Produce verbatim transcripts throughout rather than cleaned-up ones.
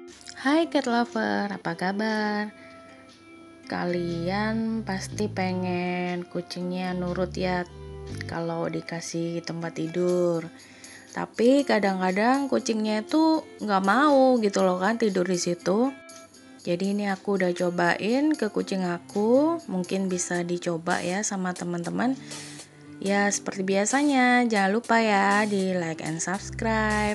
Hai cat lover, apa kabar? Kalian pasti pengen kucingnya nurut ya kalau dikasih tempat tidur. Tapi kadang-kadang kucingnya itu nggak mau gitu loh kan tidur di situ. Jadi ini aku udah cobain ke kucing aku, mungkin bisa dicoba ya sama teman-teman. Ya seperti biasanya, jangan lupa ya di like and subscribe.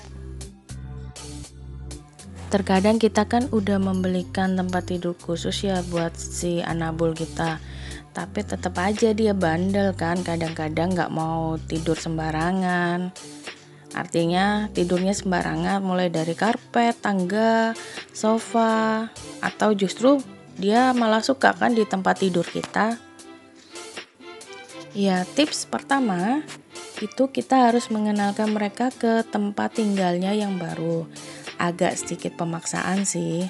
Terkadang kita kan udah membelikan tempat tidur khusus ya buat si Anabul kita, tapi tetap aja dia bandel kan, kadang-kadang nggak mau tidur sembarangan. Artinya tidurnya sembarangan, mulai dari karpet, tangga, sofa, atau justru dia malah suka kan di tempat tidur kita. Ya, tips pertama itu kita harus mengenalkan mereka ke tempat tinggalnya yang baru. Agak sedikit pemaksaan sih.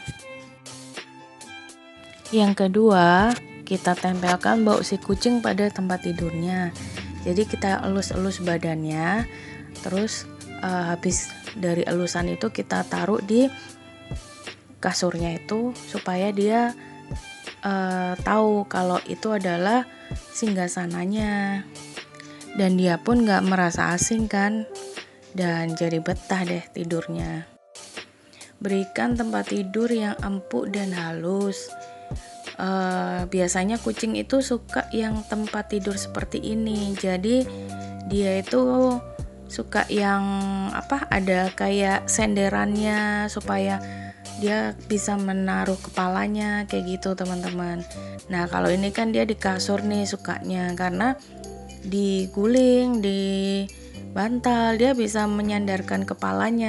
Yang kedua, kita tempelkan bau si kucing pada tempat tidurnya. Jadi kita elus-elus badannya, terus uh, habis dari elusan itu kita taruh di kasurnya itu supaya dia uh, tahu kalau itu adalah singgasananya. Dan dia pun gak merasa asing kan, dan jadi betah deh tidurnya. Berikan tempat tidur yang empuk dan halus. Uh, biasanya kucing itu suka yang tempat tidur seperti ini. Jadi dia itu suka yang apa? Ada kayak senderannya supaya dia bisa menaruh kepalanya kayak gitu teman-teman. Nah kalau ini kan dia di kasur nih sukanya karena diguling, di bantal dia bisa menyandarkan kepalanya.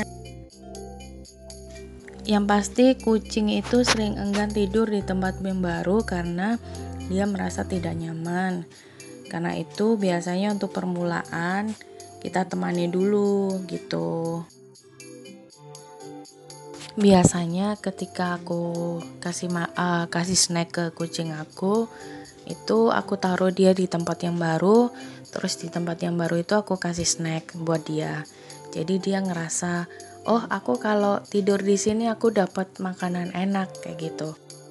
Yang pasti kucing itu sering enggan tidur di tempat yang baru karena dia merasa tidak nyaman. Karena itu biasanya untuk permulaan kita temani dulu gitu. Biasanya ketika aku kasih ma- uh, kasih snack ke kucing aku, itu aku taruh dia di tempat yang baru, terus di tempat yang baru itu aku kasih snack buat dia. Jadi dia ngerasa, oh aku kalau tidur di sini aku dapat makanan enak kayak gitu.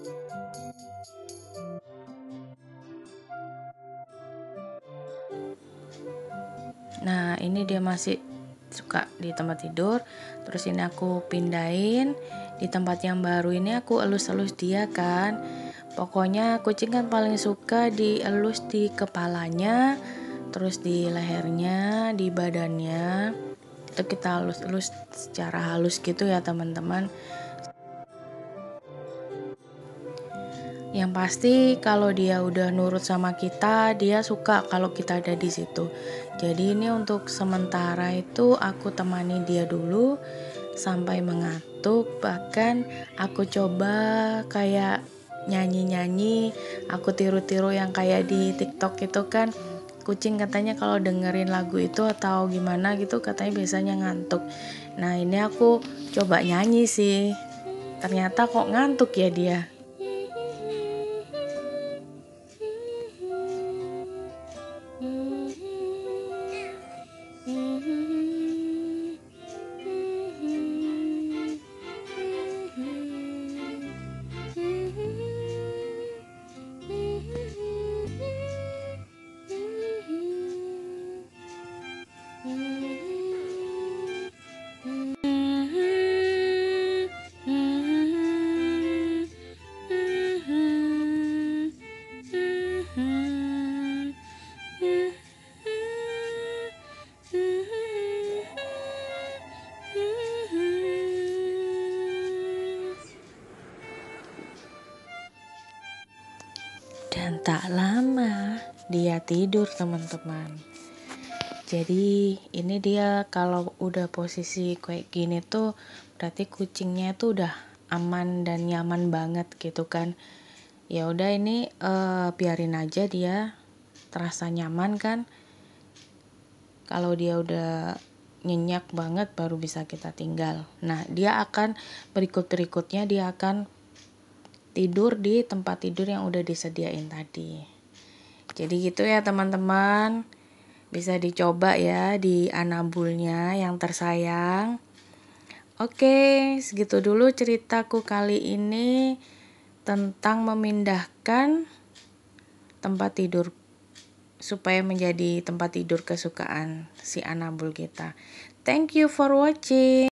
Nah ini dia masih suka di tempat tidur, terus ini aku pindahin di tempat yang baru ini aku elus-elus dia kan. Pokoknya kucing kan paling suka dielus di kepalanya, terus di lehernya, di badannya. Itu kita elus-elus secara halus gitu ya teman-teman. Yang pasti kalau dia udah nurut sama kita, dia suka kalau kita ada di situ. Jadi ini untuk sementara itu aku temani dia dulu sampai mengantuk. Bahkan aku coba kayak nyanyi-nyanyi, aku tiru-tiru yang kayak di TikTok itu kan. Kucing katanya kalau dengerin lagu itu atau gimana gitu katanya biasanya ngantuk. Nah ini aku coba nyanyi sih. Ternyata kok ngantuk ya dia. Dan tak lama dia tidur teman-teman. Jadi ini dia kalau udah posisi kayak gini tuh berarti kucingnya tuh udah aman dan nyaman banget gitu kan. Ya udah ini uh, biarin aja dia terasa nyaman kan. Kalau dia udah nyenyak banget baru bisa kita tinggal. Nah dia akan berikut-berikutnya dia akan tidur di tempat tidur yang udah disediain tadi. Jadi gitu ya teman-teman. Bisa dicoba ya di Anabulnya yang tersayang. Oke, segitu dulu ceritaku kali ini tentang memindahkan tempat tidur supaya menjadi tempat tidur kesukaan si Anabul kita. Thank you for watching.